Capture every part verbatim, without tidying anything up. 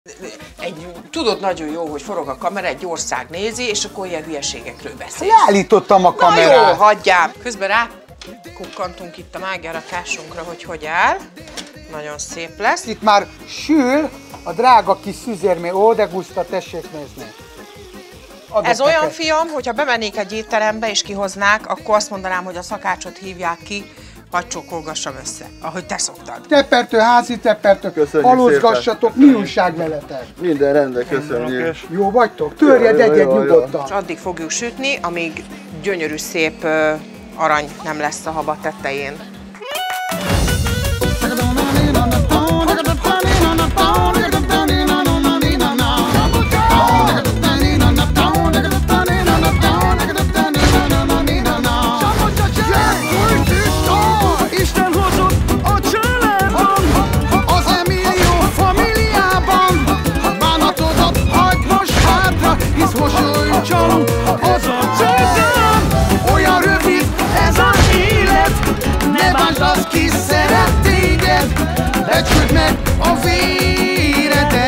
Egy, tudod nagyon jó, hogy forog a kamera, egy ország nézi, és akkor ilyen hülyeségekről beszél. Leállítottam a kamerát. Na jó, hagyjál. Közben rá kukkantunk itt a mágiarakásunkra, hogy hogy áll. Nagyon szép lesz. Itt már sül a drága kis szüzérmény. Ó, de guszta, tessék nézni. Adok Ez olyan, neked. fiam, hogyha bemennék egy étterembe és kihoznák, akkor azt mondanám, hogy a szakácsot hívják ki, hadd csókolgassam össze, ahogy te szoktad. Tepertő, házi tepertő, aludgassatok, mi újság veletek? Minden rendben, köszönjük. Jó vagytok? Törjed Jó, jó, egyet jó, jó. nyugodtan. Addig fogjuk sütni, amíg gyönyörű szép uh, arany nem lesz a haba tetején. Olyan rövid ez az élet, ne bántsd azt, ki szeret téged, becsüld meg a véredet.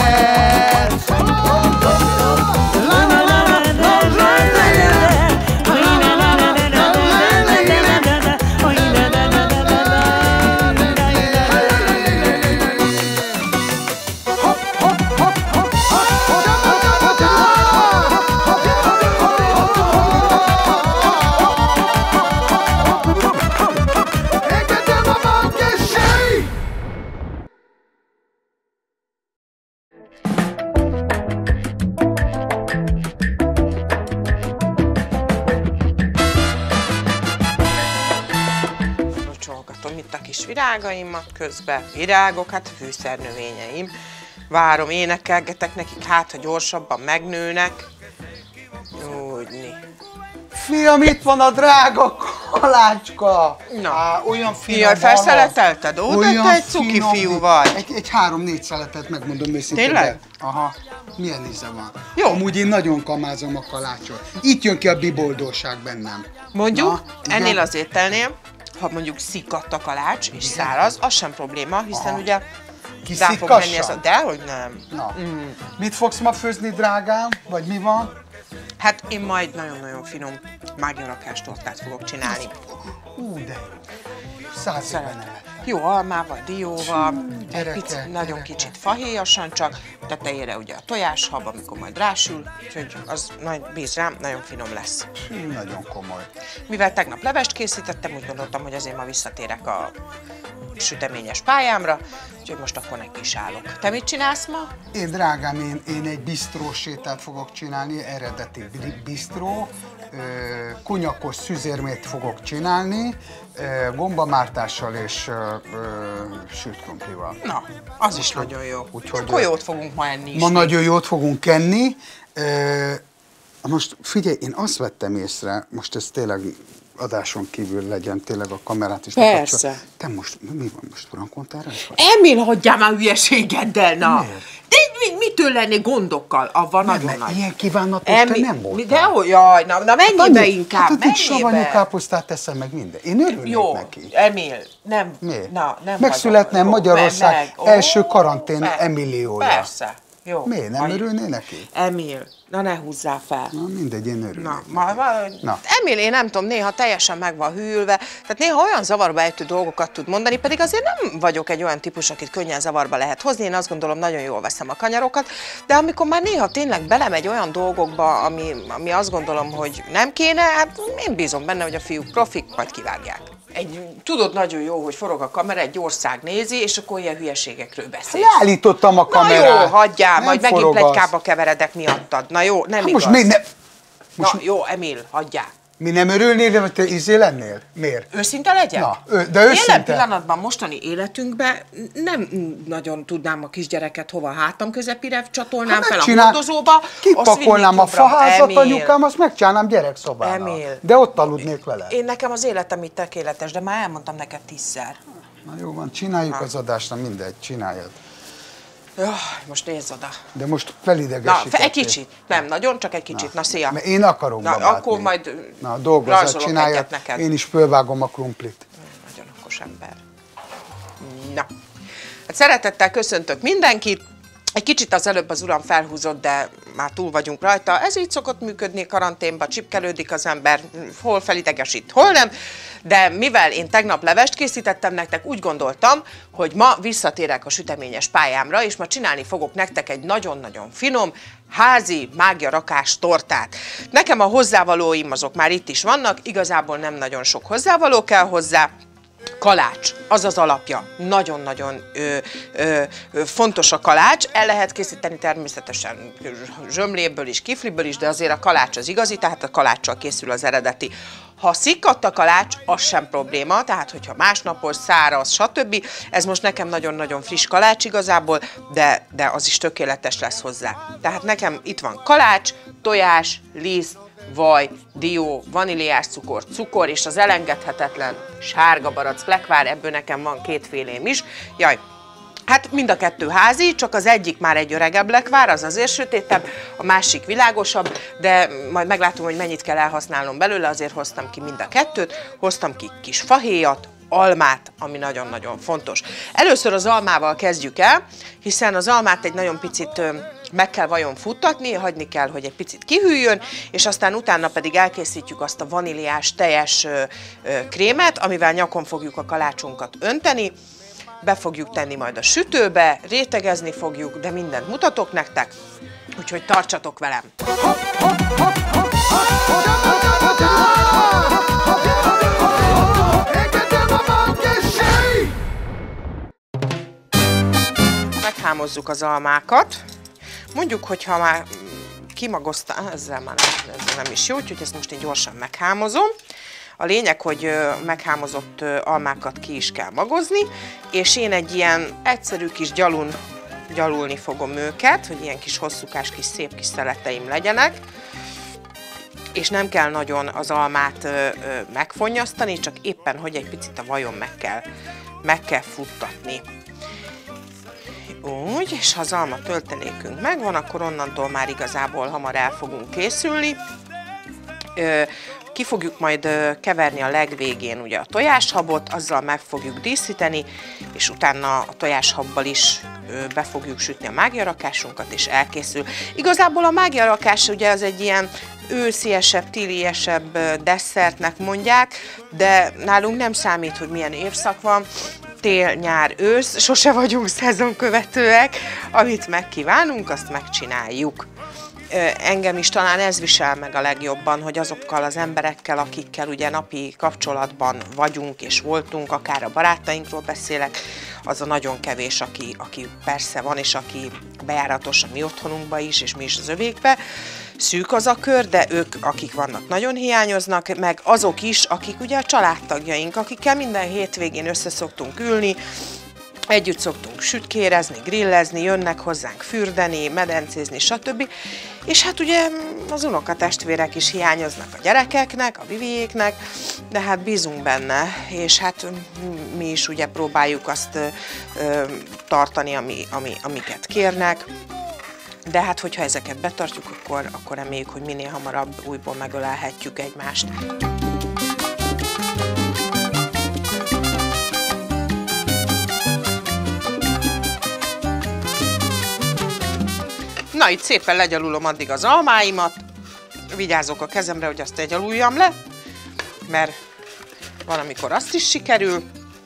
Locsolgatom itt a kis virágaimat, közben virágok, hát fűszernövényeim. Várom, énekelgetek nekik, hát ha gyorsabban megnőnek. Úgyni. Fiam, itt van a drága kalácska! Na. Á, olyan finom. Jaj, felszeletelted? Ó, de te egy cuki finom, fiú vagy. Egy, egy három-négy szeletet megmondom őszintén. Tényleg? Aha. Milyen íze van? Jó. Amúgy én nagyon kamázom a kalácsot. Itt jön ki a biboldóság bennem. Mondjuk, Na, igen. ennél az ételnél, ha mondjuk szikadt a kalács és száraz, az sem probléma, hiszen Aha. ugye Kis rá fog szikkassa? menni ez a... Dehogy nem. Na. Mm. Mit fogsz ma főzni, drágám? Vagy mi van? Hát én majd nagyon-nagyon finom mágiarakás tortát fogok csinálni. Ú, de jó. Száz éve nem ettem. Jó almával, dióval, egy gyerekek, picit, nagyon gyerekek. kicsit fahéjasan csak, tetejére ugye a tojáshab, amikor majd rásül, úgyhogy az nagy, bíz rám, nagyon finom lesz. Hű, nagyon komoly. Mivel tegnap levest készítettem, úgy gondoltam, hogy azért ma visszatérek a süteményes pályámra, úgyhogy most akkor neki is állok. Te mit csinálsz ma? Én, drágám, én, én egy bisztrós sétát fogok csinálni, eredeti bisztró, kunyakos szüzérmét fogok csinálni, gombamártással és sült krumplival. Na, az is nagyon jó. Úgyhogy akkor jót fogunk ma enni is. Ma nagyon jót fogunk enni. Most figyelj, én azt vettem észre, most ez tényleg adáson kívül legyen, tényleg a kamerát is. Persze. Te most, mi van most, frankontárás? Emil, hagyjál már hülyeségeddel, na! Miért? De mi, mitől lenni gondokkal? Avval nagyon Nem, nagy. ilyen kívánatos te nem voltál. De hogy, jaj, na, na menj be inkább, hát, hogy menjél savanyú be. káposztát teszem meg minden. Én örülnék Jó, neki. Emil, nem, Miért? na, nem Megszületne hagyom. Jó, Magyarország meg, meg. első Ó, karantén per- Emiliója. Persze, jó. Miért? Nem Majd- örülnél neki? Emil, na ne húzzál fel. Na mindegy, én örülnék. Na, ma, ma, Na. Emil, én nem tudom, néha teljesen meg van hűlve, tehát néha olyan zavarba ejtő dolgokat tud mondani, pedig azért nem vagyok egy olyan típus, akit könnyen zavarba lehet hozni, én azt gondolom, nagyon jól veszem a kanyarokat, de amikor már néha tényleg belemegy olyan dolgokba, ami, ami azt gondolom, hogy nem kéne, hát én bízom benne, hogy a fiúk profik, majd kivágják. Egy, tudod nagyon jó, hogy forog a kamera, egy ország nézi, és akkor ilyen hülyeségekről beszél. Leállítottam a kamerát. Na jó, hagyjál, Nem majd megint forog az. pletykába keveredek miattad. Na jó, nem Hát igaz. most még ne... Na jó, Emil, hagyjál. Mi nem örülnél, hogy te izé lennél? Miért? Őszinte legyek? Na, ő- de őszinte. Jelen pillanatban, mostani életünkben nem nagyon tudnám a kisgyereket hova hátam közepére csatolnám Hát fel a megcsinál- hordozóba. azt Kipakolnám vinnék a jobbra. faházat, Emil, anyukám, azt megcsinálnám gyerekszobának. Emil. De ott aludnék vele. Én nekem az életem itt tökéletes, de már elmondtam neked tízszer. Na jó van, csináljuk az adást, na mindegy, csináljad. Jaj, most nézz oda. De most Na, felidegesítettél. egy kicsit. Nem, nagyon, csak egy kicsit. Na, szia. Mert én akarok Na, babát akkor még. majd Na, dolgozzat, rajzolok csináljad, egyet neked. én is fölvágom a krumplit. Nagyon okos ember. Na, hát szeretettel köszöntök mindenkit. Egy kicsit az előbb az uram felhúzott, de már túl vagyunk rajta. Ez így szokott működni karanténba, csipkelődik az ember, hol felidegesít, hol nem. De mivel én tegnap levest készítettem nektek, úgy gondoltam, hogy ma visszatérek a süteményes pályámra, és ma csinálni fogok nektek egy nagyon-nagyon finom, házi mágiarakás tortát. Nekem a hozzávalóim azok már itt is vannak, igazából nem nagyon sok hozzávaló kell hozzá. Kalács, az az alapja. Nagyon-nagyon fontos a kalács. El lehet készíteni természetesen zsömléből is, kifliből is, de azért a kalács az igazi, tehát a kaláccsal készül az eredeti. Ha szikkadt a kalács, az sem probléma, tehát hogyha másnapos, száraz, stb. Ez most nekem nagyon-nagyon friss kalács igazából, de, de az is tökéletes lesz hozzá. Tehát nekem itt van kalács, tojás, liszt, vaj, dió, vaníliás cukor, cukor és az elengedhetetlen sárga barack lekvár, ebből nekem van kétfélém is. Jaj, hát mind a kettő házi, csak az egyik már egy öregebb lekvár, az azért sötétebb, a másik világosabb, de majd meglátom, hogy mennyit kell elhasználnom belőle, azért hoztam ki mind a kettőt, hoztam ki kis fahéjat, almát, ami nagyon-nagyon fontos. Először az almával kezdjük el, hiszen az almát egy nagyon picit meg kell vajon futtatni, hagyni kell, hogy egy picit kihűljön, és aztán utána pedig elkészítjük azt a vaníliás teljes ö, ö, krémet, amivel nyakon fogjuk a kalácsunkat önteni, be fogjuk tenni majd a sütőbe, rétegezni fogjuk, de mindent mutatok nektek, úgyhogy tartsatok velem! Meghámozzuk az almákat. Mondjuk, hogyha már kimagoztam, ezzel már nem, ezzel nem is jó, úgyhogy ezt most én gyorsan meghámozom. A lényeg, hogy meghámozott almákat ki is kell magozni, és én egy ilyen egyszerű kis gyalun gyalulni fogom őket, hogy ilyen kis hosszúkás, kis szép kis szeleteim legyenek. És nem kell nagyon az almát megfonnyasztani, csak éppen, hogy egy picit a vajon meg kell, meg kell futtatni. Úgy, és ha az alma töltelékünk megvan, akkor onnantól már igazából hamar el fogunk készülni. Ki fogjuk majd keverni a legvégén ugye a tojáshabot, azzal meg fogjuk díszíteni, és utána a tojáshabbal is be fogjuk sütni a mágiarakásunkat, és elkészül. Igazából a mágiarakás ugye az egy ilyen ősziesebb, téliesebb desszertnek mondják, de nálunk nem számít, hogy milyen évszak van, tél, nyár, ősz, sose vagyunk szezonkövetőek, amit megkívánunk, azt megcsináljuk. Engem is talán ez visel meg a legjobban, hogy azokkal az emberekkel, akikkel ugye napi kapcsolatban vagyunk és voltunk, akár a barátainkról beszélek, az a nagyon kevés, aki, aki persze van, és aki bejáratos a mi otthonunkba is, és mi is az övékbe. Szűk az a kör, de ők, akik vannak, nagyon hiányoznak, meg azok is, akik ugye a családtagjaink, akikkel minden hétvégén össze szoktunk ülni, együtt szoktunk sütkérezni, grillezni, jönnek hozzánk fürdeni, medencézni, stb. És hát ugye az unokatestvérek is hiányoznak a gyerekeknek, a Viviéknek, de hát bízunk benne, és hát mi is ugye próbáljuk azt ö, tartani, ami, ami, amiket kérnek. De hát, hogyha ezeket betartjuk, akkor, akkor reméljük, hogy minél hamarabb újból megölelhetjük egymást. Na, itt szépen legyalulom addig az almáimat, vigyázok a kezemre, hogy azt egyaluljam le, mert van, amikor azt is sikerül.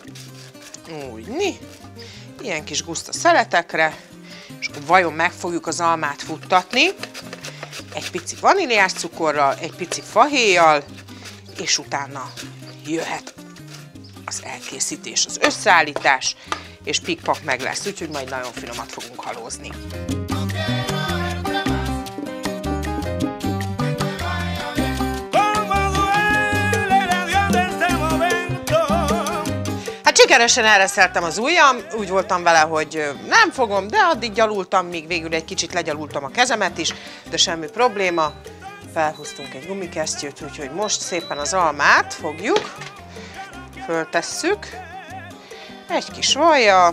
Úgy, ilyen kis guszta szeletekre, és akkor vajon meg fogjuk az almát futtatni, egy pici vaníliás cukorral, egy pici fahéjjal, és utána jöhet az elkészítés, az összeállítás, és pikpak meg lesz, úgyhogy majd nagyon finomat fogunk halózni. Sikeresen elreszeltem az ujjam, úgy voltam vele, hogy nem fogom, de addig gyalultam, míg végül egy kicsit legyalultam a kezemet is, de semmi probléma. Felhúztunk egy gumikesztyűt, úgyhogy most szépen az almát fogjuk, föltesszük, egy kis vajjal,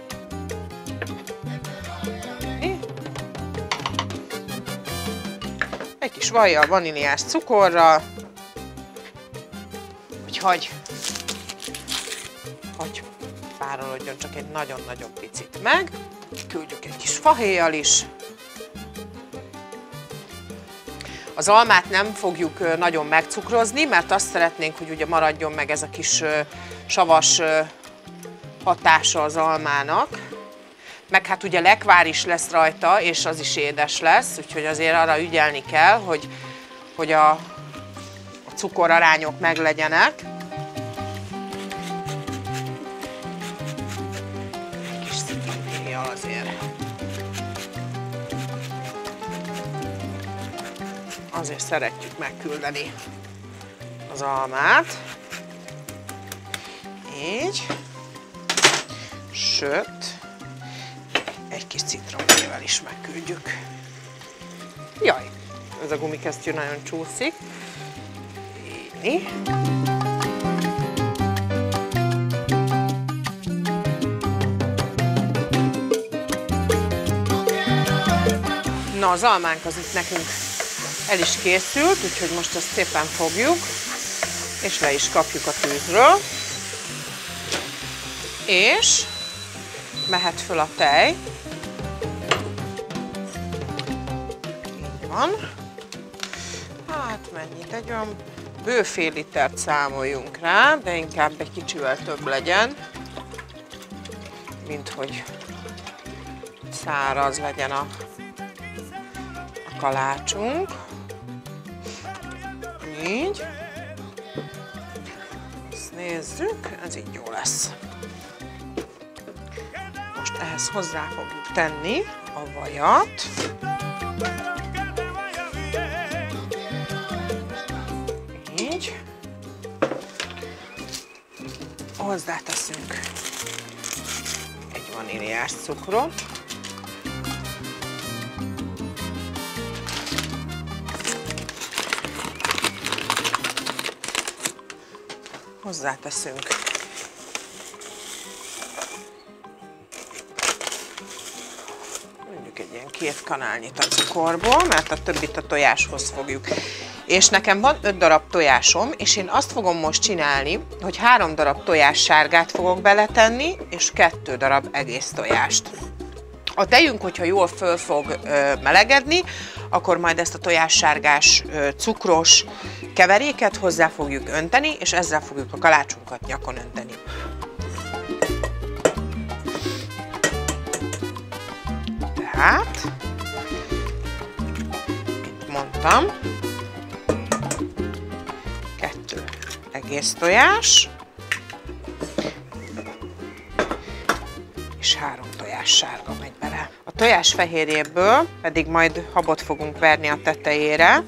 egy kis vajjal, vaníliás cukorral, úgyhogy hogy párolodjon csak egy nagyon-nagyon picit meg. megküldjük egy kis fahéjjal is. Az almát nem fogjuk nagyon megcukrozni, mert azt szeretnénk, hogy ugye maradjon meg ez a kis savas hatása az almának. Meg hát ugye lekvár is lesz rajta, és az is édes lesz, úgyhogy azért arra ügyelni kell, hogy, hogy a, a cukorarányok meglegyenek. Egy kis citromhéjjal azért. Azért szeretjük megküldeni az almát. Így. Sőt, egy kis citromhéjjal is megküldjük. Jaj, ez a gumikesztyű nagyon csúszik. Így. Na, az almánk az itt nekünk el is készült, úgyhogy most ezt szépen fogjuk, és le is kapjuk a tűzről. És mehet föl a tej. Így van. Hát mennyit? Egy olyan bő fél litert számoljunk rá, de inkább egy kicsivel több legyen, mint hogy száraz legyen a, a kalácsunk. Így. Ezt nézzük, ez így jó lesz. Most ehhez hozzá fogjuk tenni a vajat. Így. Hozzáteszünk egy vaníliás cukrot. Hozzáteszünk mondjuk egy ilyen két kanálnyit a cukorból, mert a többit a tojáshoz fogjuk. És nekem van öt darab tojásom, és én azt fogom most csinálni, hogy három darab tojás sárgát fogok beletenni, és kettő darab egész tojást. A tejünk, hogyha jól föl fog ö, melegedni, akkor majd ezt a tojássárgás, ö, cukros keveréket hozzá fogjuk önteni, és ezzel fogjuk a kalácsunkat nyakon önteni. Tehát, mint mondtam, kettő egész tojás, és három tojás sárga megy bele. A tojás fehérjéből pedig majd habot fogunk verni a tetejére,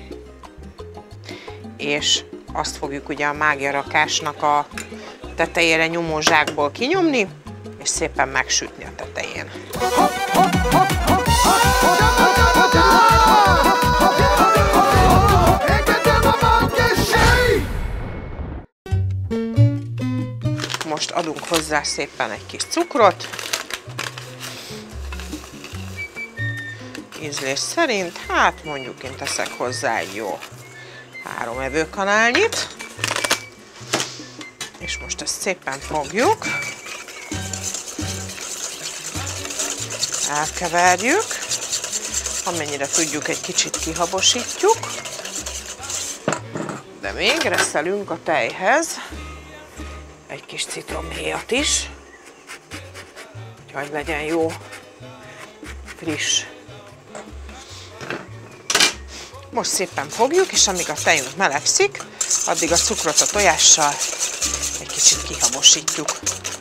és azt fogjuk ugye a mágiarakásnak a tetejére nyomó zsákból kinyomni, és szépen megsütni a tetején. Most adunk hozzá szépen egy kis cukrot, ízlés szerint, hát mondjuk én teszek hozzá egy jó három evőkanálnyit, és most ezt szépen fogjuk, elkeverjük, amennyire tudjuk, egy kicsit kihabosítjuk, de még reszelünk a tejhez egy kis citromhéjat is, hogy legyen jó, friss. Most szépen fogjuk, és amíg a tejünk melegszik, addig a cukrot a tojással egy kicsit kihabosítjuk.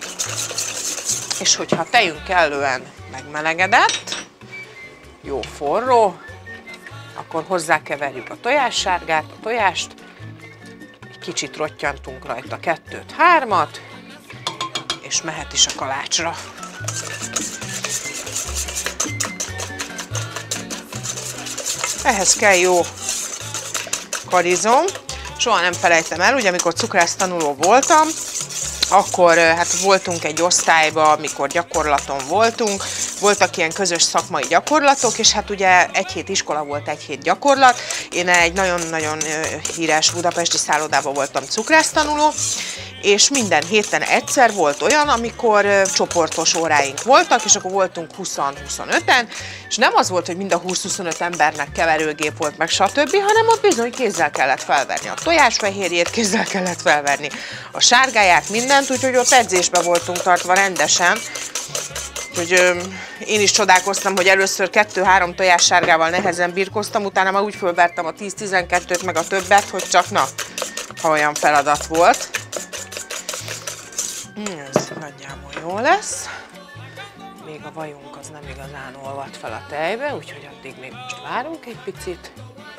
És hogyha a tejünk kellően megmelegedett, jó forró, akkor hozzákeverjük a tojássárgát, a tojást, egy kicsit rottyantunk rajta kettőt, hármat, és mehet is a kalácsra. Ehhez kell jó karizom. Soha nem felejtem el, ugye amikor cukrász tanuló voltam, akkor hát voltunk egy osztályban, amikor gyakorlaton voltunk, voltak ilyen közös szakmai gyakorlatok, és hát ugye egy hét iskola volt, egy hét gyakorlat. Én egy nagyon-nagyon híres budapesti szállodában voltam cukrász tanuló, és minden héten egyszer volt olyan, amikor ö, csoportos óráink voltak, és akkor voltunk húsz-huszonöten, és nem az volt, hogy mind a húsz-huszonöt embernek keverőgép volt, meg stb., hanem ott bizony kézzel kellett felverni a tojásfehérjét, kézzel kellett felverni a sárgáját, mindent, úgyhogy ott edzésbe voltunk tartva rendesen. Úgyhogy ö, én is csodálkoztam, hogy először kettő-három tojás sárgával nehezen birkoztam, utána már úgy fölvertem a tíz-tizenkettőt, meg a többet, hogy csak na, ha olyan feladat volt. Ez nagyjából jó lesz. Még a vajunk az nem igazán olvad fel a tejbe, úgyhogy addig még most várunk egy picit.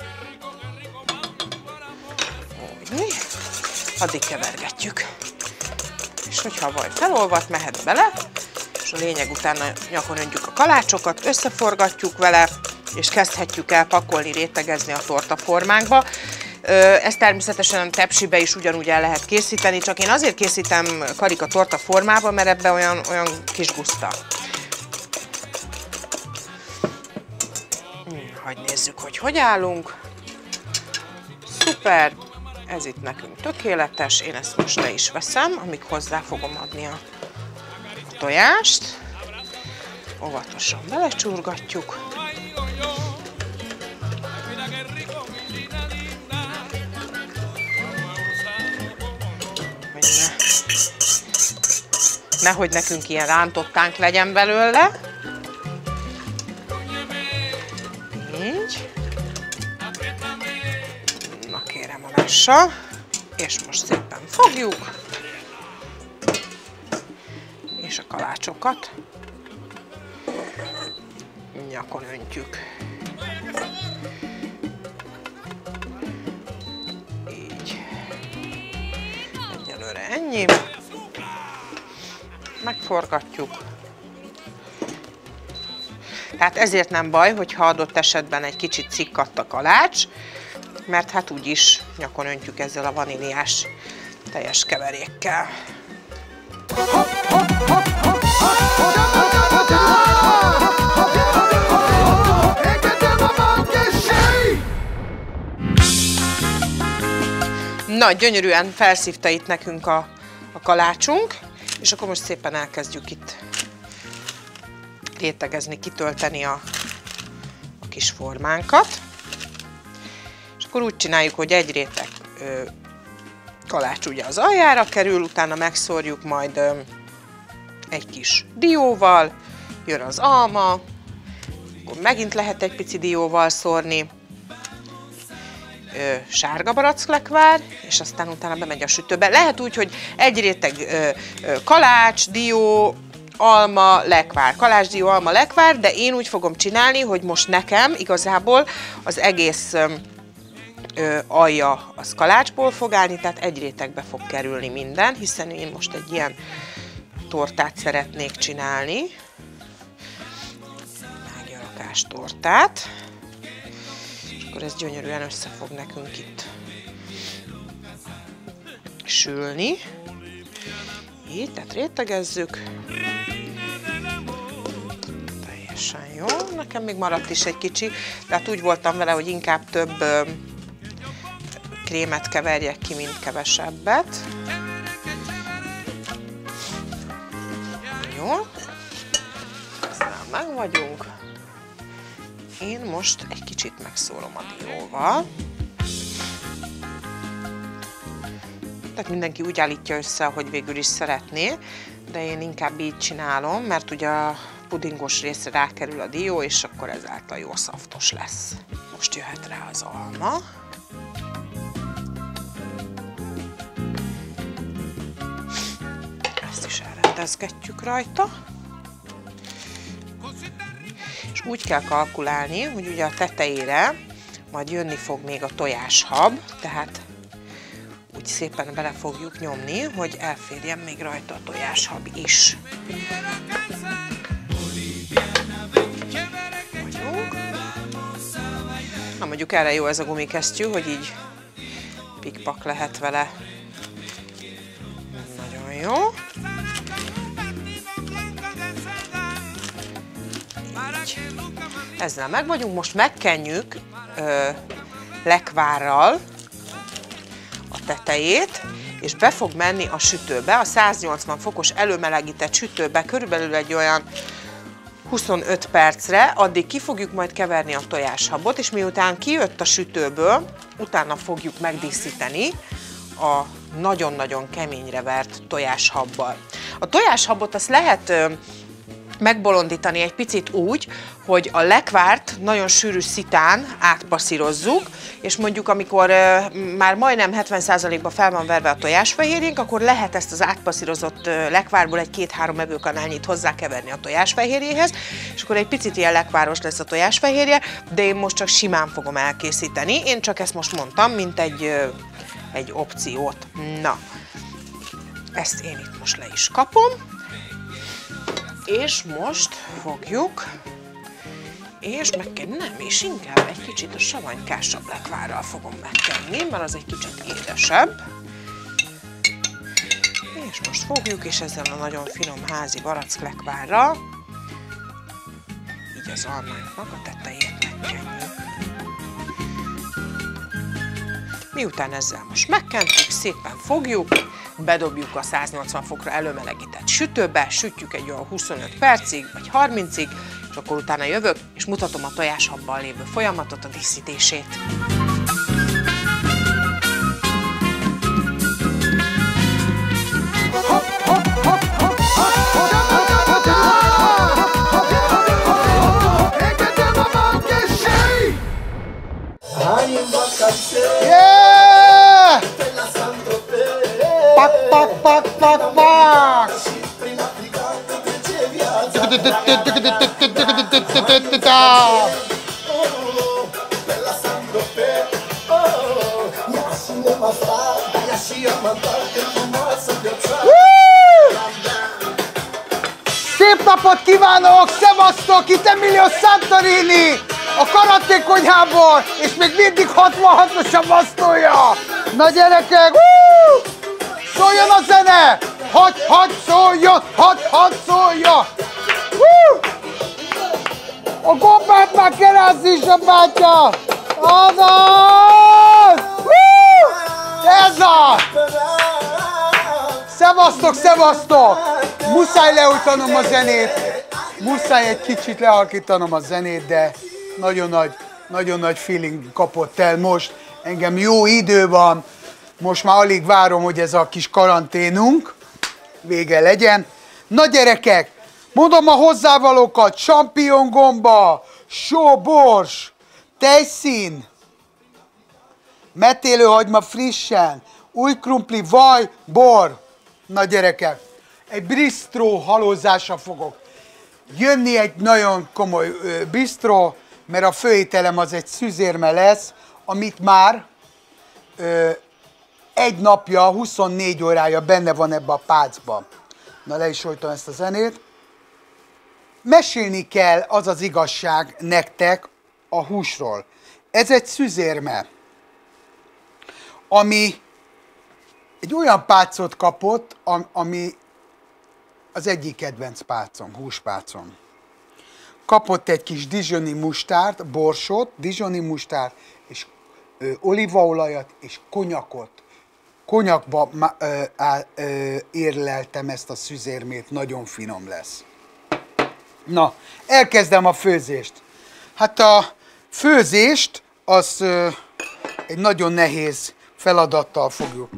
Úgy, addig kevergetjük. És hogyha a vaj felolvadt, mehet bele, és a lényeg utána nyakon öntjük a kalácsokat, összeforgatjuk vele, és kezdhetjük el pakolni, rétegezni a tortaformánkba. Ezt természetesen tepsibe is ugyanúgy el lehet készíteni, csak én azért készítem karika torta formába, mert ebbe olyan, olyan kis guszta. Hadd nézzük, hogy hogy állunk. Szuper, ez itt nekünk tökéletes, én ezt most le is veszem, amíg hozzá fogom adni a, a tojást. Óvatosan belecsurgatjuk. Nehogy nekünk ilyen rántottánk legyen belőle. Így. Na kérem a lássa. És most szépen fogjuk. És a kalácsokat nyakon öntjük. Így. Egyelőre ennyi. Megforgatjuk. Tehát ezért nem baj, hogyha adott esetben egy kicsit cikkadt a kalács, mert hát úgyis nyakon öntjük ezzel a vaníliás teljes keverékkel. Na, gyönyörűen felszívta itt nekünk a, a kalácsunk, és akkor most szépen elkezdjük itt rétegezni, kitölteni a, a kis formánkat. És akkor úgy csináljuk, hogy egy réteg ö, kalács ugye az aljára kerül, utána megszórjuk majd ö, egy kis dióval, jön az alma, akkor megint lehet egy pici dióval szórni, ö, sárga baracklekvár, és aztán utána bemegy a sütőbe. Lehet úgy, hogy egy réteg ö, ö, kalács, dió, alma, lekvár, kalácsdió, alma, lekvár, de én úgy fogom csinálni, hogy most nekem igazából az egész ö, ö, alja az kalácsból fog állni, tehát egy rétegbe fog kerülni minden, hiszen én most egy ilyen tortát szeretnék csinálni, mágiarakás tortát, és akkor ez gyönyörűen össze fog nekünk itt sülni. Így, tehát rétegezzük. Teljesen jó. Nekem még maradt is egy kicsi, tehát úgy voltam vele, hogy inkább több ö, krémet keverjek ki, mint kevesebbet. Jó. Ezzel meg vagyunk. Én most egy kicsit megszórom a dióval. Tehát mindenki úgy állítja össze, hogy végül is szeretné, de én inkább így csinálom, mert ugye a pudingos részre rákerül a dió, és akkor ezáltal jó szaftos lesz. Most jöhet rá az alma. Ezt is elrendezgetjük rajta. És úgy kell kalkulálni, hogy ugye a tetejére majd jönni fog még a tojáshab, tehát úgy szépen bele fogjuk nyomni, hogy elférjen még rajta a tojáshab is. Na mondjuk erre jó ez a gumikesztyű, hogy így pikpak lehet vele. Nagyon jó. Így. Ezzel meg vagyunk, most megkenjük ö, lekvárral a tetejét, és be fog menni a sütőbe, a száznyolcvan fokos előmelegített sütőbe körülbelül egy olyan huszonöt percre, addig ki fogjuk majd keverni a tojáshabot, és miután kijött a sütőből, utána fogjuk megdíszíteni a nagyon-nagyon keményre vert tojáshabbal. A tojáshabot azt lehet megbolondítani egy picit úgy, hogy a lekvárt nagyon sűrű szitán átpasszírozzuk, és mondjuk amikor e, már majdnem hetven százalékba fel van verve a tojásfehérjénk, akkor lehet ezt az átpasszírozott lekvárból egy két-három evőkanálnyit hozzákeverni a tojásfehérjéhez, és akkor egy picit ilyen lekváros lesz a tojásfehérje, de én most csak simán fogom elkészíteni. Én csak ezt most mondtam, mint egy, egy opciót. Na, ezt én itt most le is kapom. És most fogjuk, és meg kell, nem, és inkább egy kicsit a savanykásabb lekvárral fogom megkenni, mert az egy kicsit édesebb. És most fogjuk, és ezzel a nagyon finom házi barack lekvárral, így az almánknak a tetejét megkenjük. Miután ezzel most megkentjük, szépen fogjuk, bedobjuk a száznyolcvan fokra előmelegített sütőbe, sütjük egy olyan huszonöt percig, vagy harmincig, és akkor utána jövök, és mutatom a tojáshabbal lévő folyamatot, a díszítését. Yeah! Pak, pak, pak, pak, pak! Szép napot kívánok! Szevasztok! Itt Emilio Santorini! A Karate Konyhából! És még mindig hatvanhatos a basztója! Na gyerekek! Woo! Szóljon a zene! Hadd, hadd szóljon! Hadd, hadd szóljon! Woo! A gombát már kerázni is a bátya! Azaz! Woo! Ez az! Szevasztok, szevasztok! Muszáj leújtanom a zenét! Muszáj egy kicsit lehalkítanom a zenét, de nagyon nagy, nagyon nagy feeling kapott el most. Engem jó idő van. Most már alig várom, hogy ez a kis karanténunk vége legyen. Na gyerekek, mondom a hozzávalókat: champignongomba, sóbors, tejszín, metélőhagyma frissen, új krumpli, vaj, bor. Na gyerekek, egy bistró halózásra fogok jönni, egy nagyon komoly ö, bistró, mert a főételem az egy szüzérme lesz, amit már ö, egy napja, huszonnégy órája benne van ebbe a pácba. Na, le is hojtam ezt a zenét. Mesélni kell, az az igazság nektek a húsról. Ez egy szüzérme, ami egy olyan pácot kapott, ami az egyik kedvenc pácom, húspácom. Kapott egy kis dijon-i mustárt, borsot, dijon-i mustárt, és ö, olívaolajat és konyakot. Konyakba ö, á, ö, érleltem ezt a szüzérmét, nagyon finom lesz. Na, elkezdem a főzést. Hát a főzést az ö, egy nagyon nehéz feladattal fogjuk.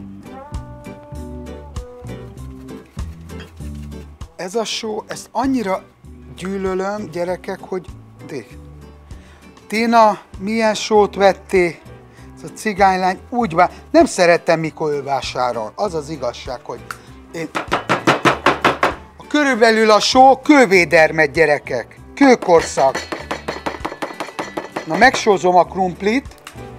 Ez a só, ezt annyira gyűlölöm, gyerekek, hogy... Dég. Tina, milyen sót vettél? Ez a cigánylány úgy vár... Nem szeretem, mikor ő vásárol. Az az igazság, hogy én... A körülbelül a só kővédermet, gyerekek. Kőkorszak. Na, megsózom a krumplit.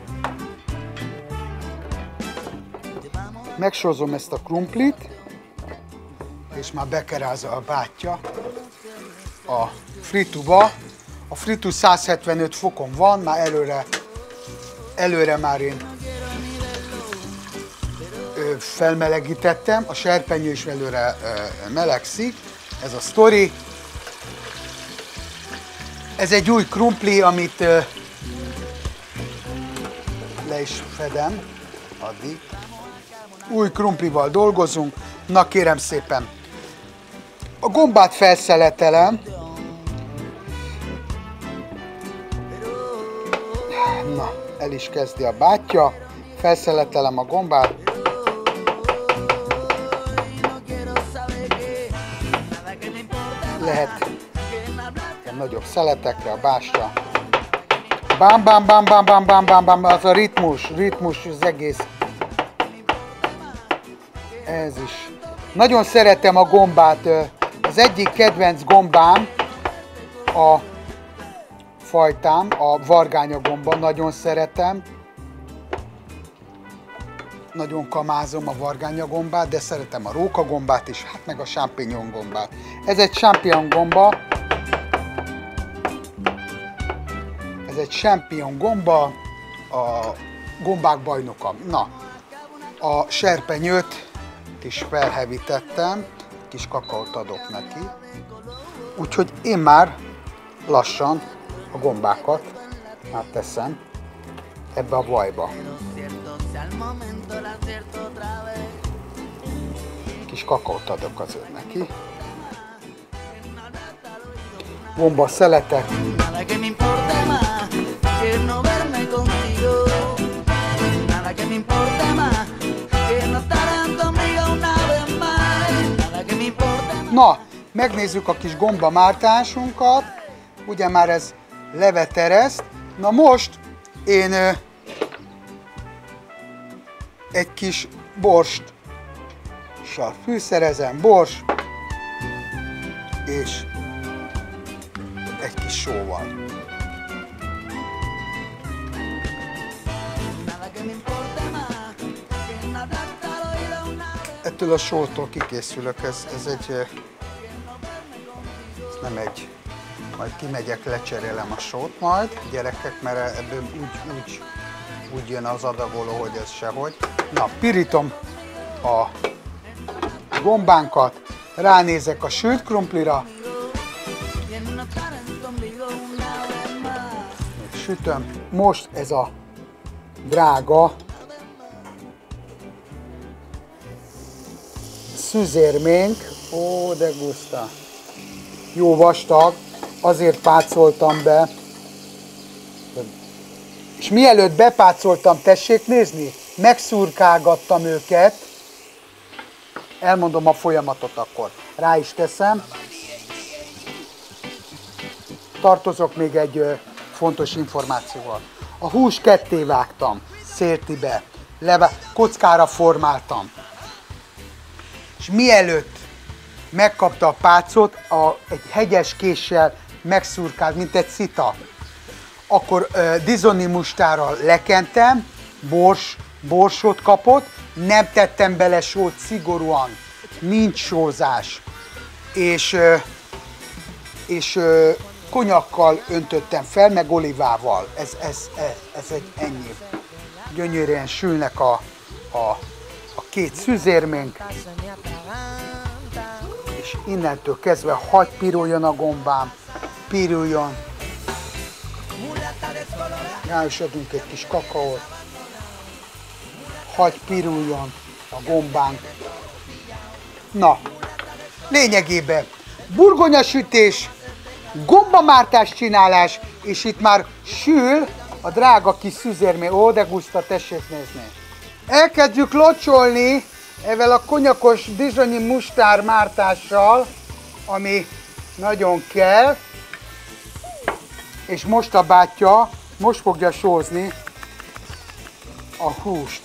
Megsózom ezt a krumplit. És már bekerázza a bátyja a frituba. A fritu száz hetvenöt fokon van, már előre, előre már én ö, felmelegítettem, a serpenyő is előre ö, melegszik. Ez a sztori. Ez egy új krumpli, amit ö, le is fedem addig. Új krumplival dolgozunk. Na kérem szépen. A gombát felszeletelem. Na, el is kezdi a bátyja. Felszeletelem a gombát. Lehet ilyen nagyobb szeletekre a bástya. Bám, bám, bám, bám, bám, bám, bám, bám, az a ritmus, ritmus az egész. Ez is. Nagyon szeretem a gombát. Az egyik kedvenc gombám a fajtám, a vargánya gomba, nagyon szeretem. Nagyon kamázom a vargánya gombát, de szeretem a róka gombát is, hát meg a champignon gombát. Ez egy champignon gomba. Ez egy champignon gomba, a gombák bajnoka. Na, a serpenyőt is felhevítettem, kis kakaót adok neki. Úgyhogy én már lassan a gombákat már teszem ebbe a vajba. Kis kakaót adok azért neki. Gomba szeletek. Na, megnézzük a kis gomba mártásunkat. Ugye már ez levetereszt. Na most én ö, egy kis borst fűszerezem, bors és egy kis sóval. Ettől a sótól kikészülök, ez, ez egy, ez nem egy, majd kimegyek, lecserélem a sót majd, gyerekek, mert ebből úgy, úgy, úgy jön az adagoló, hogy ez sehogy. Na, pirítom a gombánkat, ránézek a sült krumplira, sütöm. Most ez a drága szüzérménk, ó, de guszta, jó vastag, azért pácoltam be, és mielőtt bepácoltam, tessék nézni, megszurkálgattam őket, elmondom a folyamatot akkor, rá is teszem, tartozok még egy ö, fontos információval, a húst ketté vágtam, széltibe, leve, kockára formáltam, és mielőtt megkapta a pácot, a, egy hegyes késsel megszurkált, mint egy szita, akkor uh, dizoni mustárral lekentem, bors, borsot kapott, nem tettem bele sót szigorúan, nincs sózás, és, uh, és uh, konyakkal öntöttem fel, meg olivával, ez, ez, ez, ez egy ennyi. Gyönyörűen sülnek a, a, a két szüzérménk, és innentől kezdve hagy piruljon a gombám, piruljon. Rá is adunk egy kis kakaót, hagy piruljon a gombánk. Na, lényegében burgonyasütés, gombamártás csinálás, és itt már sül a drága kis szüzérmény. Ó, de guszta, tessék nézni. Elkezdjük locsolni ezzel a konyakos bizonyi mustár mártással, ami nagyon kell, és most a bátyja most fogja sózni a húst.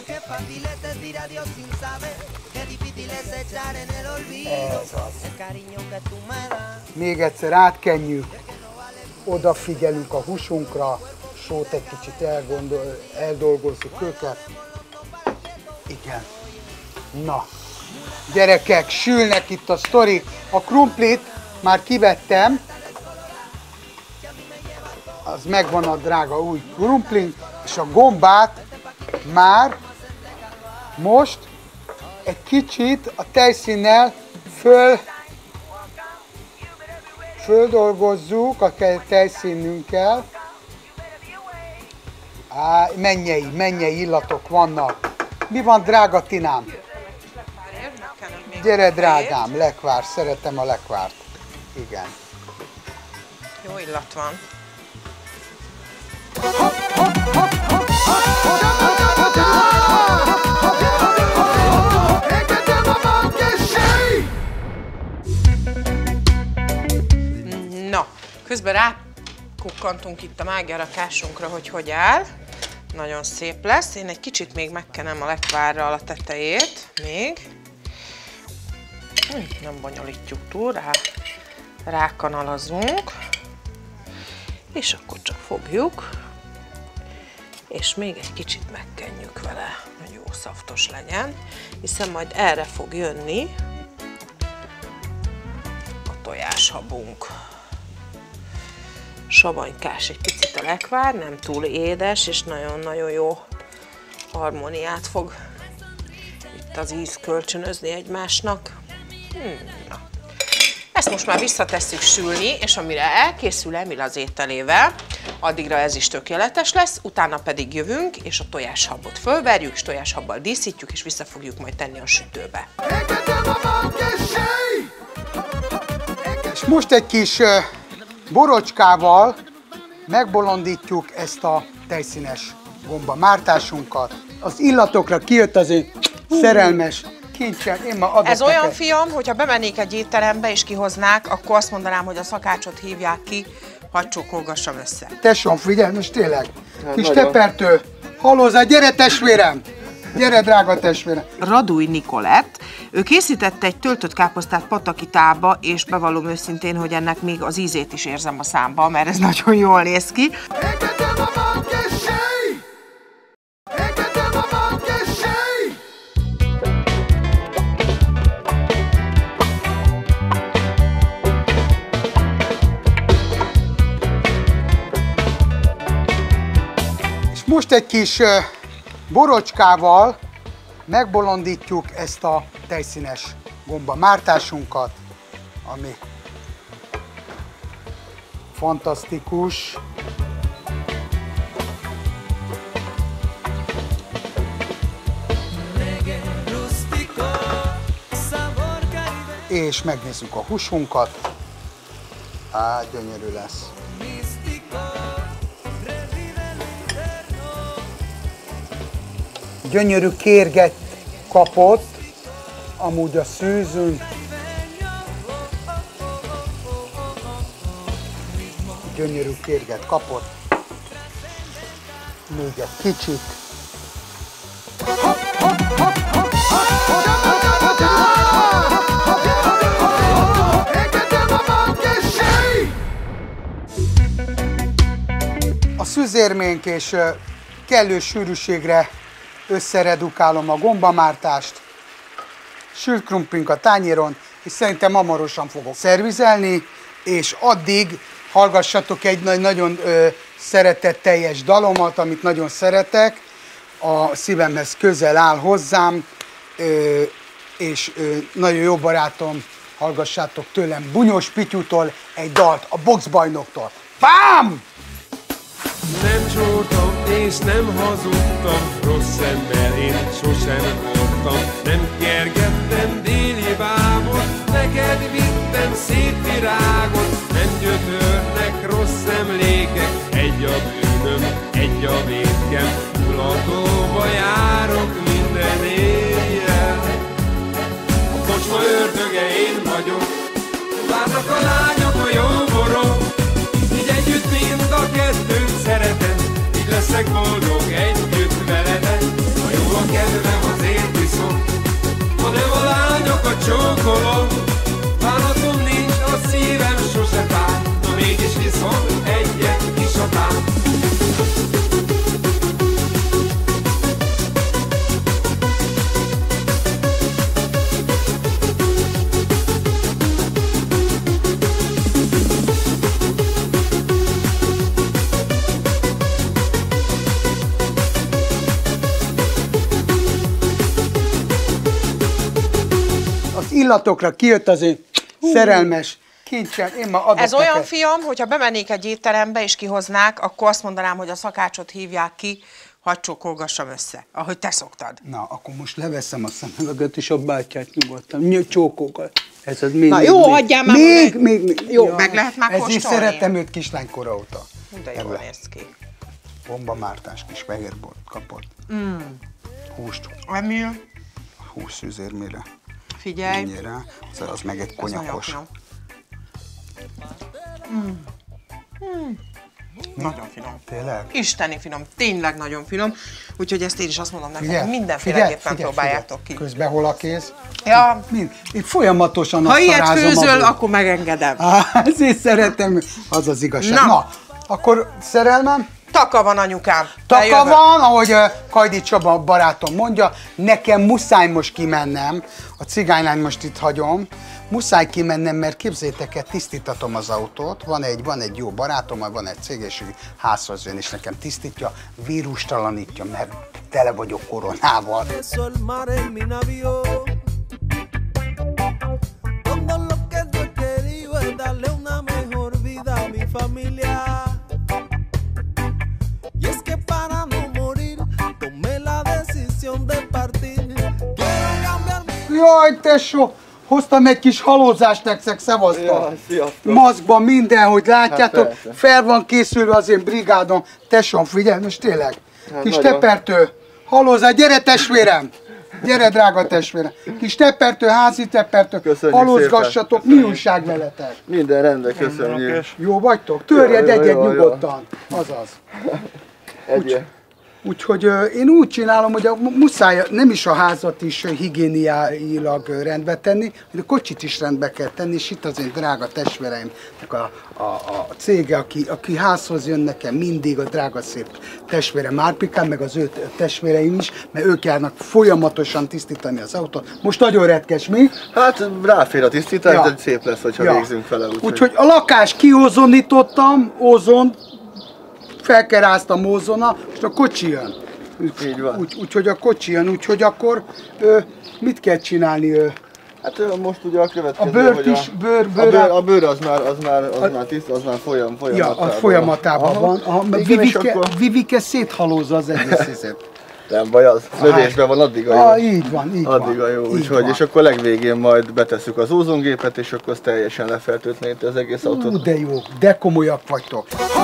Ez az. Még egyszer átkenjük, odafigyelünk a húsunkra, sót egy kicsit elgondol, eldolgozzuk őket. Igen. Na, gyerekek, sülnek itt a sztorik. A krumplit már kivettem, az megvan a drága új krumplink, és a gombát már most egy kicsit a tejszínnel föl, földolgozzuk a tejszínünkkel. Á, mennyei, mennyei illatok vannak. Mi van, drága Tinám? Gyere, drágám, lekvár, szeretem a lekvárt. Igen. Jó illat van. Na, közben rákukkantunk itt a mágiarakásunkra, hogy hogy áll. Nagyon szép lesz. Én egy kicsit még megkenem a lekvárral a tetejét. Még. Nem bonyolítjuk túl, rá, rákanalazunk. És akkor csak fogjuk. És még egy kicsit megkenjük vele, hogy jó szaftos legyen. Hiszen majd erre fog jönni a tojáshabunk. Savanykás egy picit a lekvár, nem túl édes, és nagyon-nagyon jó harmóniát fog itt az íz kölcsönözni egymásnak. Hmm, na. Ezt most már visszatesszük sülni, és amire elkészül Emil az ételével, addigra ez is tökéletes lesz, utána pedig jövünk, és a tojáshabot fölverjük, és tojáshabbal díszítjük, és vissza fogjuk majd tenni a sütőbe. És most egy kis borocskával megbolondítjuk ezt a tejszínes gomba mártásunkat. Az illatokra kijött az én szerelmes kincsem, én ma adok Ez olyan, neked. fiam, hogyha bemennék egy étterembe és kihoznák, akkor azt mondanám, hogy a szakácsot hívják ki, hadd csókolgassam össze. Tesóm, figyelj, most tényleg. Hát Kis nagyon. tepertő, hallózzál, gyere testvérem! Gyere, drága testvérem! Radúj Nikolett, ő készítette egy töltött káposztát patakitába, és bevallom őszintén, hogy ennek még az ízét is érzem a számba, mert ez nagyon jól néz ki. Most egy kis borocskával megbolondítjuk ezt a tejszínes gomba mártásunkat, ami fantasztikus. És megnézzük a húsunkat. Á, gyönyörű lesz. Gyönyörű kérget kapott, amúgy a szűzünk. Gyönyörű kérget kapott. Még egy kicsit. A szűzérménk és kellő sűrűségre összeredukálom a gombamártást, sült krumplink a tányéron, és szerintem hamarosan fogok szervizelni, és addig hallgassatok egy nagyon ö, szeretetteljes dalomat, amit nagyon szeretek, a szívemhez közel áll hozzám, ö, és ö, nagyon jó barátom, hallgassátok tőlem Bunyós Pityútól egy dalt, a boxbajnoktól. Bám! Nem csortam és nem hazudtam, rossz szemmel én sosem voltam. Nem kergettem déli bábot, neked vittem szép virágot. Nem gyötörnek rossz emlékek, egy a bűnöm, egy a vétkem. Mulatóba járok minden éjjel. A kocsma ördöge én vagyok, várnak a lányok a jó borok. Így együtt mind a kettőt szeretem, így leszek boldog együtt veled. Ha jó a kedvem, azért viszont, ha nem a lányokat csókolom. Bánatom nincs, a szívem sose fáj, na mégis viszont egyet is a tán. Illatokra kijött az én szerelmes kincsem, én ma adok Ez olyan, neked. fiam, hogyha bemennék egy étterembe és kihoznák, akkor azt mondanám, hogy a szakácsot hívják ki, hadd csókolgassam össze, ahogy te szoktad. Na, akkor most leveszem a szemüveget, és a bátyát nyugodtan. Csókolgat. Ez az még, Na még, jó, még, adjál már még, meg. még, még. Jó, meg lehet már Ezért kóstolni. szeretem őt kislánykora óta. De jól néz ki. Bombamártás kis fehérbort kapott. Mm. Húst. Emil, húsz szűzérmére. figyelj. Menjél rá. Az, az meg egy konyakos. Mm. Mm. Nagyon finom. Tényleg? Isteni finom, tényleg nagyon finom. Úgyhogy ezt én is azt mondom nektek, Figyelj, hogy mindenféleképpen figyelj, próbáljátok figyelj. ki. Közben hol a kéz? Ja. Mind. Én folyamatosan Ha ilyet asszarázom főzöl, abból. akkor megengedem. Á, ezért szeretem, az az igazság. Na. Na, akkor szerelmem? Taka van, anyukám. Taka Eljövök. van, ahogy uh, Kajdi Csaba barátom mondja, nekem muszáj most kimennem, a cigánylányt most itt hagyom, muszáj kimennem, mert képzeljétek el, tisztítatom az autót, van egy, van egy jó barátom, van egy cég, és ő házhoz jön, és nekem tisztítja, vírustalanítja, mert tele vagyok koronával. Jaj, tesó! Hoztam egy kis halózást nektek, szevasztok! Maszkban minden, hogy látjátok, hát fel van készülve az én brigádom. Tesóm, figyelj, most tényleg. Hát kis nagyon. Tepertő, halózás, gyere testvérem! Gyere, drága testvérem! Kis tepertő, házi tepertő, halózgassatok, mi újság veletek? Minden rendben, köszönjük. Jó vagytok? Törjed egyet nyugodtan, azaz. Egy. Úgyhogy uh, én úgy csinálom, hogy a, muszáj nem is a házat is uh, higiéniailag uh, rendbe tenni, hogy a kocsit is rendbe kell tenni, és itt az én drága testvéreimnek a, a, a cége, aki, aki házhoz jön nekem mindig, a drága szép testvére Márpikám, meg az ő testvéreim is, mert ők járnak folyamatosan tisztítani az autót. Most nagyon retkes, mi? Hát ráfér a tisztítás, ja. de szép lesz, hogyha ja. végzünk vele. Úgyhogy úgy, a lakást kiózonítottam, ózon, felkeráztam ózona, és a kocsi jön. Így van. Úgy, úgyhogy a kocsi jön, úgyhogy akkor ö, mit kell csinálni? Ö? Hát most ugye a következő, a bőrt hogy is, bőr, bőr, a, bőr, a bőr az már, az már, az a, már tiszt, az már folyam, folyamatában. Ja, a folyamatában aha. van. Aha, Vivike, akkor... Vivike széthalózza az egész hiszet. Nem baj, az lövésben van, addig a jó. Ah, így van, így addig van. a jó, úgyhogy, és akkor legvégén majd betesszük az ózongépet, és akkor az teljesen lefertőtleníti az egész autót. Ú, de jó, de komolyak vagytok.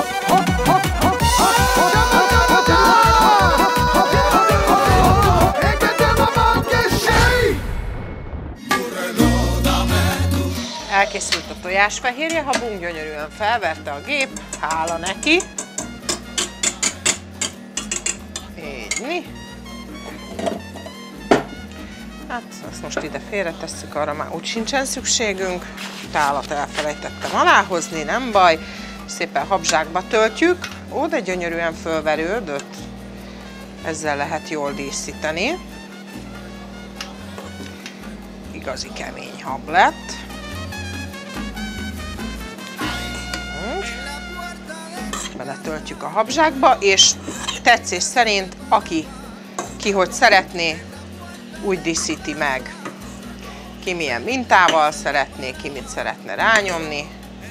Elkészült a tojásfehérje, habunk gyönyörűen felverte a gép, hála neki. Így mi? Hát ezt most ide félretesszük, arra már úgy sincsen szükségünk. Tálat elfelejtettem aláhozni, nem baj. Szépen habzsákba töltjük. Ó, de gyönyörűen fölverődött. Ezzel lehet jól díszíteni. Igazi kemény hab lett. Beletöltjük a habzsákba, és tetszés szerint, aki ki hogy szeretné, úgy díszíti meg. Ki milyen mintával szeretné, ki mit szeretne rányomni.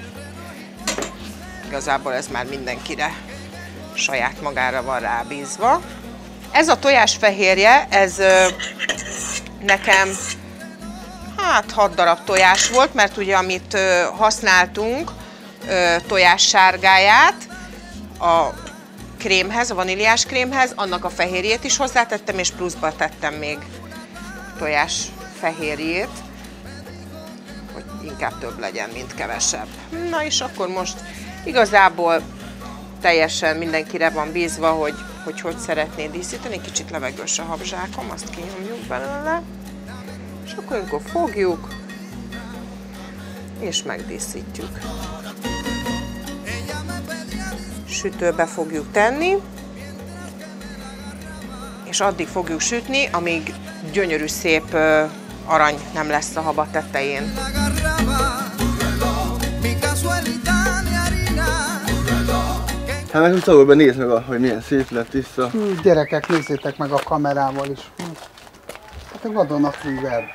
Igazából ez már mindenkire saját magára van rábízva. Ez a tojásfehérje, ez ö, nekem hát hat darab tojás volt, mert ugye amit ö, használtunk, ö, tojássárgáját, a krémhez, a vaníliás krémhez, annak a fehérjét is hozzátettem, és pluszba tettem még tojás fehérjét, hogy inkább több legyen, mint kevesebb. Na és akkor most igazából teljesen mindenkire van bízva, hogy hogy, hogy szeretné díszíteni. Kicsit levegős a habzsákom, azt kinyomjuk belőle, és akkor amikor fogjuk, és megdíszítjük. Sütőbe fogjuk tenni, és addig fogjuk sütni, amíg gyönyörű szép uh, arany nem lesz a haba tetején. Hát meg most ahol nézd meg, hogy milyen szép lett vissza. Hű, gyerekek, nézzétek meg a kamerával is. Hát a vadonatúver.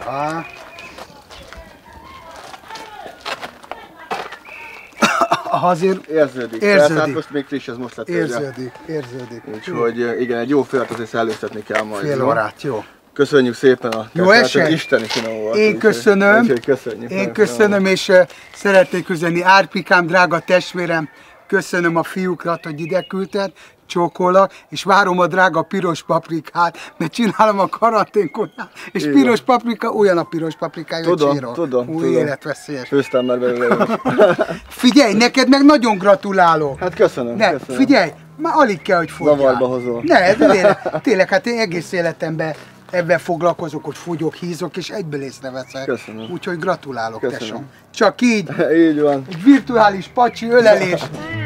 ha azért érződik. érződik. Tehát most még friss, ez most lett. Érződik, érződik. Úgyhogy igen, egy jó félt azért szellőztetni kell majd. Fél órát, jó. Köszönjük szépen a Jó eset. Isteni finom volt. Én köszönöm, úgyhogy köszönjük. én köszönöm, és uh, szeretnék üzenni Árpikám, drága testvérem, köszönöm a fiúkrat, hogy ide küldted, csókolak, és várom a drága piros paprikát, mert csinálom a karanténkodát, és Igen. piros paprika, olyan a piros paprikája, Tudom, csírok. tudom, Új tudom. életveszélyes. Főztem már belőle. Figyelj, neked meg nagyon gratulálok. Hát köszönöm, De köszönöm. figyelj, már alig kell, hogy fogyjál. Zavarba hozol. Ne, tényleg, tényleg, hát én egész életemben ebben foglalkozok, hogy fogyok, hízok, és egyből észreveszek. Köszönöm. Úgyhogy gratulálok, Köszönöm. tesóm. Csak így, Így van. egy virtuális pacsi ölelés.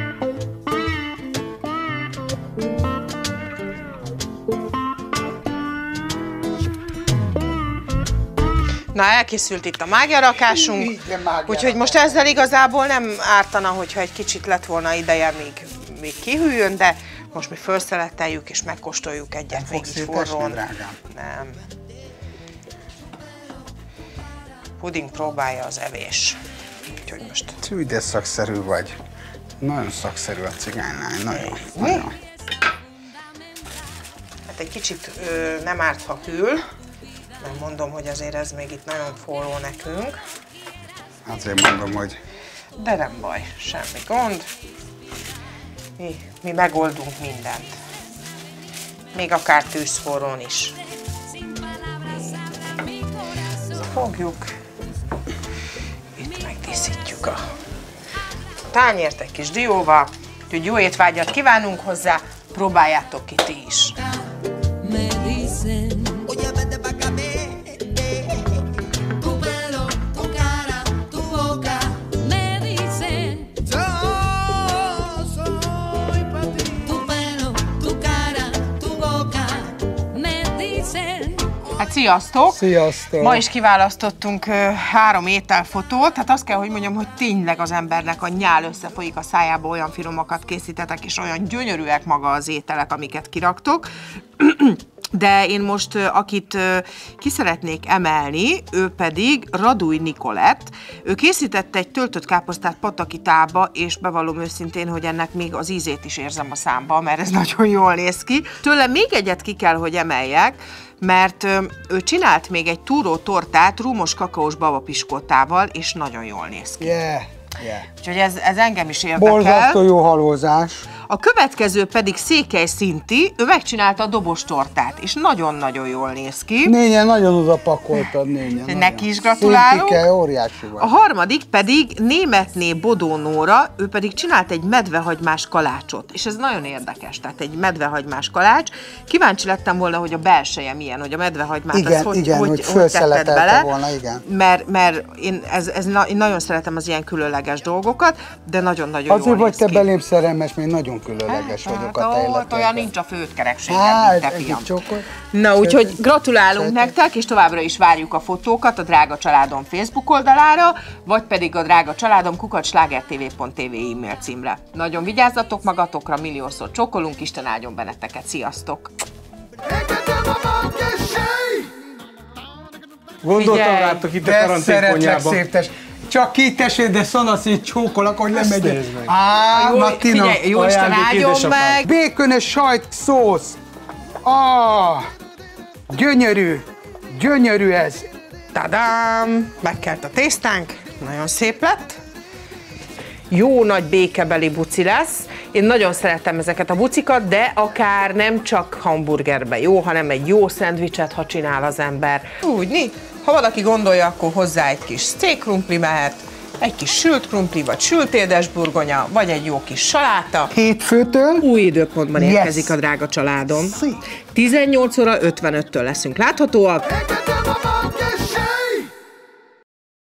Na, elkészült itt a mágiarakásunk, Így, de mágiarakás. úgyhogy most ezzel igazából nem ártana, hogyha egy kicsit lett volna ideje, még, még kihűljön, de most mi felszeleteljük és megkóstoljuk egyet még fogsz így szétesni, forrón. drágám? Nem. Puding próbálja az evés. Úgyhogy most... Csúj, de szakszerű vagy. Nagyon szakszerű a cigánylány, nagyon. Mi? nagyon. Hát egy kicsit ö, nem árt, ha hűl, mert mondom, hogy azért ez még itt nagyon forró nekünk. Azért mondom, hogy De nem baj, semmi gond. Mi, mi megoldunk mindent. Még akár tűzforrón is. Fogjuk. Itt megdíszítjük a tányért egy kis dióval. Úgyhogy jó étvágyat kívánunk hozzá, próbáljátok ki ti is. Me dicen, oye, vete pa' acá, tu pelo, tu cara, tu boca. Me dicen, yo soy pa' ti. Tu pelo, tu cara, tu boca. Me dicen. Hát sziasztok! sziasztok! Ma is kiválasztottunk ö, három ételfotót, hát azt kell, hogy mondjam, hogy tényleg az embernek a nyál összefolyik a szájába, olyan finomakat készítetek, és olyan gyönyörűek maga az ételek, amiket kiraktok. De én most, akit ki szeretnék emelni, ő pedig Radúj Nikolett. Ő készítette egy töltött káposztát patakitába, és bevallom őszintén, hogy ennek még az ízét is érzem a számba, mert ez nagyon jól néz ki. Tőle még egyet ki kell, hogy emeljek, mert ő csinált még egy túró tortát rúmos kakaós babapiskótával, és nagyon jól néz ki. Yeah, yeah. Úgyhogy ez, ez engem is érdekel. Borzasztó jó halózás. A következő pedig Székely Szinti, ő megcsinálta a dobos tortát, és nagyon-nagyon jól néz ki. Nényen nagyon oda pakoltad, nényen. Neki is gratulálunk. Szintike, óriási vagy. A harmadik pedig Németné Bodó Nóra, ő pedig csinált egy medvehagymás kalácsot, és ez nagyon érdekes, tehát egy medvehagymás kalács. Kíváncsi lettem volna, hogy a belseje milyen, hogy a medvehagymát Igen, az hogy, igen, hogy, hogy hogy tetted felszeletelte bele, volna, igen. mert, mert én, ez, ez, na, én nagyon szeretem az ilyen különleges dolgokat, de nagyon-nagyon jól Azért vagy néz te ki. belém szerelmes, mert nagyon különleges Hát, vagyok hát, a te ó, életedben. olyan nincs a főtkerekségem, Hát, mint te, egy fiam. csokor. Na, úgyhogy Szeretem. gratulálunk Szeretem. nektek, és továbbra is várjuk a fotókat a Drága Családom Facebook oldalára, vagy pedig a Drága Családom kukac slágertv pont tv e-mail címre. Nagyon vigyázzatok magatokra, milliószor csókolunk, Isten áldjon benneteket, sziasztok! Gondoltam Figyelj, rátok itt a De szeretlek karanténponyában. szép test. Csak két tesséd, de szanaszét csókolak, hogy Ezt lemegyek. nézd meg. Á, Jó, Martina. figyelj, jó Isten ajándék áldjon édesapám. meg! Békönös sajt szósz. Ah, gyönyörű, gyönyörű ez. Tadám! Megkelt a tésztánk, nagyon szép lett. Jó nagy békebeli buci lesz. Én nagyon szeretem ezeket a bucikat, de akár nem csak hamburgerbe jó, hanem egy jó szendvicset, ha csinál az ember. Úgy, ni? Ha valaki gondolja, akkor hozzá egy kis steak-krumpli mehet, egy kis sült krumpli, vagy sült édesburgonya, vagy egy jó kis saláta. Hétfőtől Új időpontban Yes. érkezik a Drága Családom. Szép. tizennyolc óra ötvenöttől leszünk láthatóak.